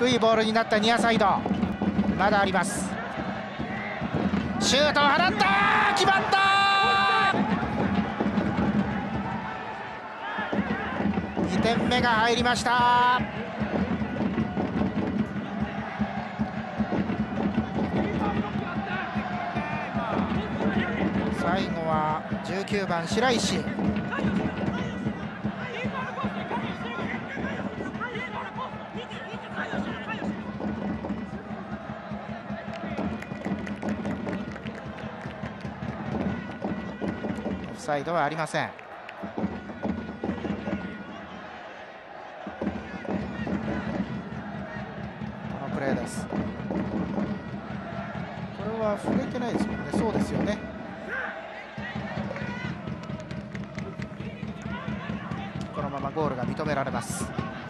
低いボールになったニアサイド、まだあります。シュートを放った、決まった。2点目が入りました。最後は19番白石。オフサイドはありません。このプレーです。これは触れてないですもんね。そうですよね。このままゴールが認められます。